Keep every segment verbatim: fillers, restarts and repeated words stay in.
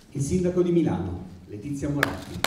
il sindaco di Milano, Letizia Moratti.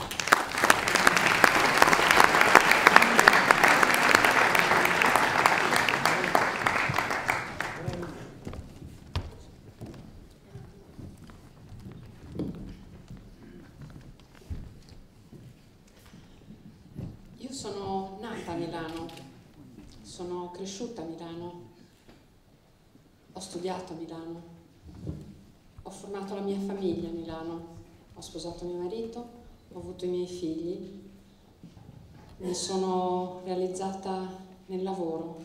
Io sono nata a Milano, sono cresciuta a Milano, ho studiato a Milano, ho formato la mia famiglia a Milano, ho sposato mio marito, ho avuto i miei figli, mi sono realizzata nel lavoro.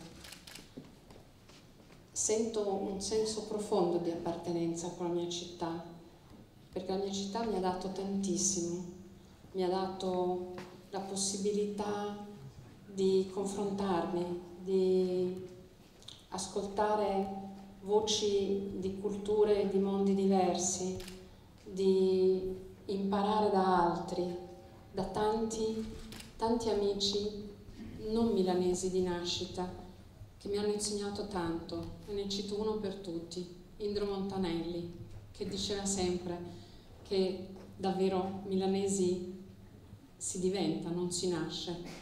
Sento un senso profondo di appartenenza con la mia città, perché la mia città mi ha dato tantissimo, mi ha dato la possibilità di confrontarmi, di ascoltare voci di culture e di mondi diversi, di imparare da altri, da tanti, tanti amici non milanesi di nascita che mi hanno insegnato tanto. E ne cito uno per tutti, Indro Montanelli, che diceva sempre che davvero milanesi si diventa, non si nasce.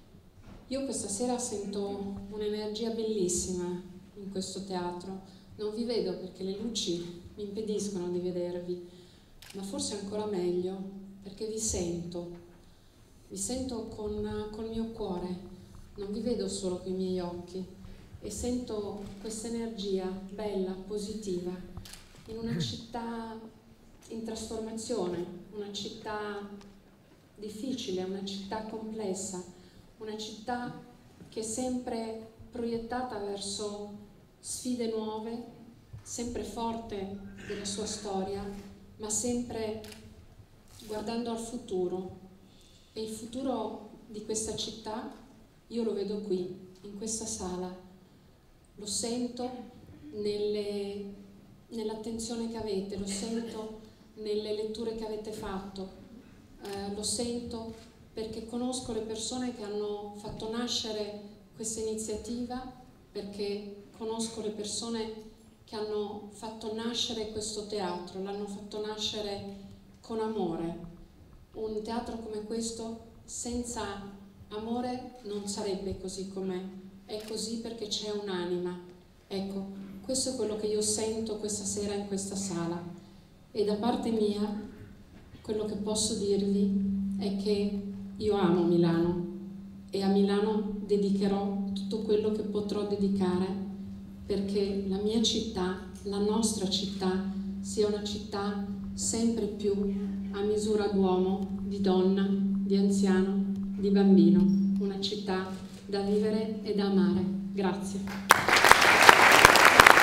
Io questa sera sento un'energia bellissima in questo teatro. Non vi vedo perché le luci mi impediscono di vedervi, ma forse ancora meglio perché vi sento. Vi sento con, col mio cuore, non vi vedo solo con i miei occhi e sento questa energia bella, positiva, in una città in trasformazione, una città difficile, una città complessa, una città che è sempre proiettata verso sfide nuove, sempre forte della sua storia, ma sempre guardando al futuro. E il futuro di questa città io lo vedo qui, in questa sala, lo sento nelle, nell'attenzione che avete, lo sento nelle letture che avete fatto, eh, lo sento perché conosco le persone che hanno fatto nascere questa iniziativa, perché conosco le persone che hanno fatto nascere questo teatro, l'hanno fatto nascere con amore. Un teatro come questo senza amore non sarebbe così com'è, è così perché c'è un'anima. Ecco, questo è quello che io sento questa sera in questa sala, e da parte mia quello che posso dirvi è che io amo Milano e a Milano dedicherò tutto quello che potrò dedicare perché la mia città, la nostra città, sia una città sempre più a misura d'uomo, di donna, di anziano, di bambino, una città da vivere e da amare. Grazie.